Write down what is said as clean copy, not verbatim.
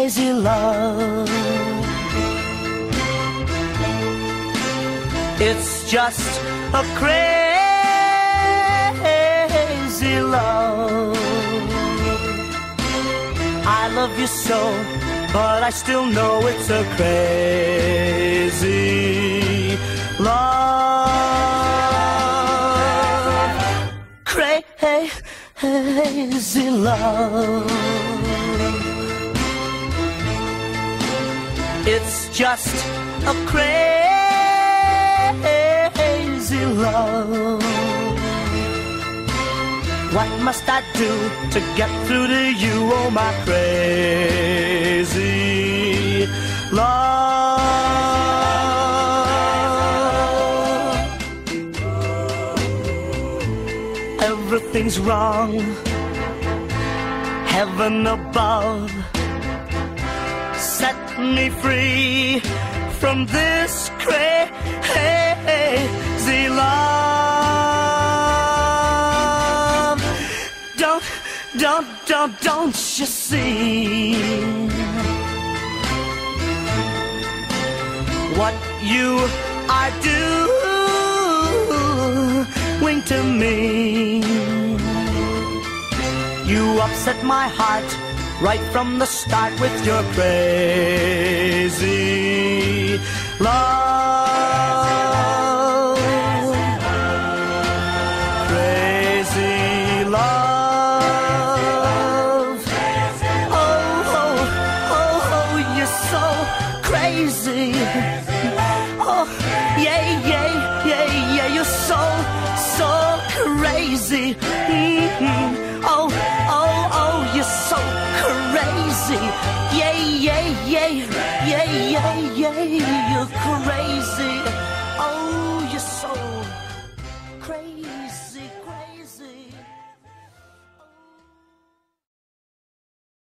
crazy love. It's just a crazy love. I love you so, but I still know it's a crazy love. Crazy love. It's just a crazy love. What must I do to get through to you, oh my crazy love? Everything's wrong, heaven above, set me free from this crazy love. Don't you see what you are doing to me? You upset my heart right from the start with your crazy love. Crazy love. Crazy. Oh, yeah, you're so crazy. Oh, you're so crazy. Yeah, you're crazy. Oh, you're so